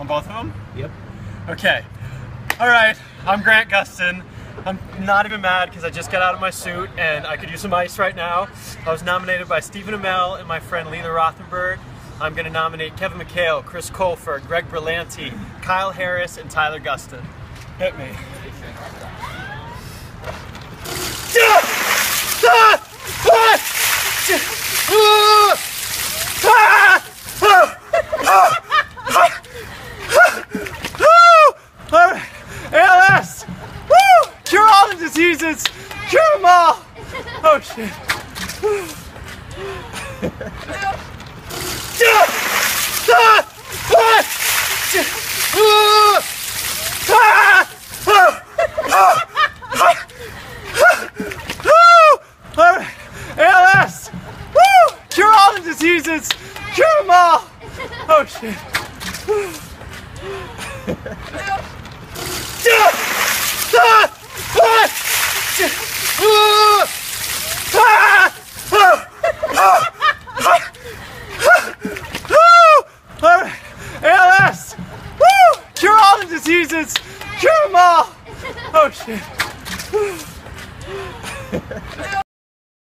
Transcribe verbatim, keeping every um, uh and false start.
On both of them? Yep. Okay. Alright, I'm Grant Gustin. I'm not even mad because I just got out of my suit and I could use some ice right now. I was nominated by Stephen Amell and my friend Leila Rothenberg. I'm going to nominate Kevin McHale, Chris Colfer, Greg Berlanti, Kyle Harris, and Tyler Gustin. Hit me. A L S! Woo! Cure all the diseases! Cure them all! Oh shit. A L S! Woo! Cure all the diseases! Cure them all! Oh shit. A L S! Woo! Cure all the diseases! Cure them all! Oh shit.